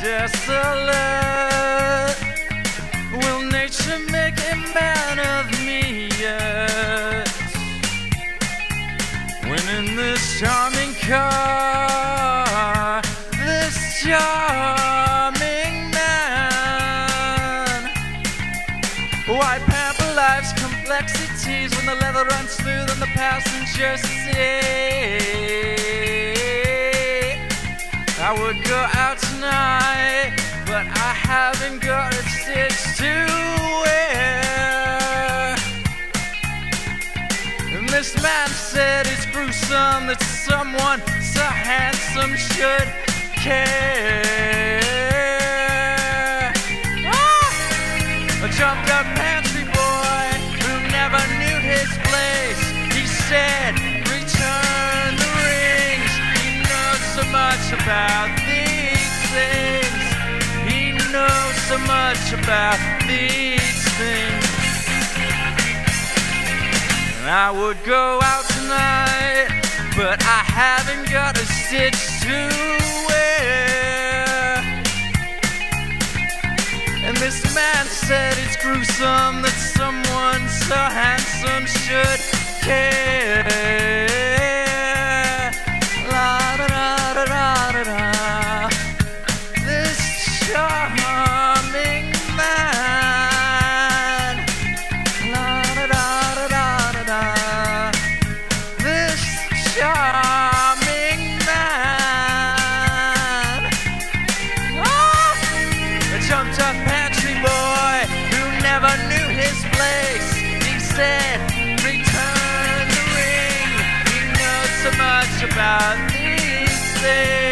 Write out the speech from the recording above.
desolate. Will nature make a man of me yet? When in this charming car, this charming man, why pamper life's complexities when the leather runs smooth on the passenger seat? I would go out tonight, but I haven't got a stitch to wear. And this man said it's gruesome that someone so handsome should care. A jumped up pantry boy who never knew his place. He said, return the rings. He knows so much about these things. He knows so much about these things. And I would go out tonight, but I haven't got a stitch to wear. And this man said it's gruesome that someone so handsome should care. La da da da da da da. This charming man. La da da da da da da. This charming man. The jumped up pantry boy who never knew his place. He said, return the ring. He knows so much about these things.